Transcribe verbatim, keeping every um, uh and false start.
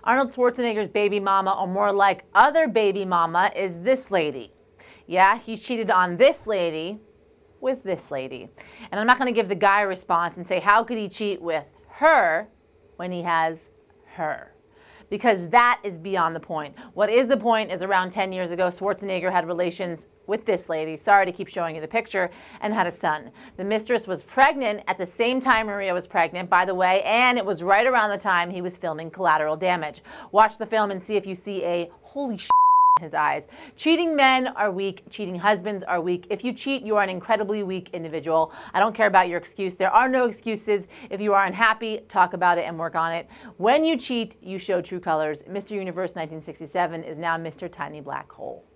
Arnold Schwarzenegger's baby mama, or more like other baby mama, is this lady. Yeah, he's cheated on this lady with this lady. And I'm not going to give the guy a response and say, how could he cheat with her when he has her? Because that is beyond the point. What is the point is around ten years ago, Schwarzenegger had relations with this lady, sorry to keep showing you the picture, and had a son. The mistress was pregnant at the same time Maria was pregnant, by the way, and it was right around the time he was filming Collateral Damage. Watch the film and see if you see a holy shit in his eyes. Cheating men are weak. Cheating husbands are weak. If you cheat, you are an incredibly weak individual. I don't care about your excuse. There are no excuses. If you are unhappy, talk about it and work on it. When you cheat, you show true colors. Mister Universe nineteen sixty-seven is now Mister Tiny Black Hole.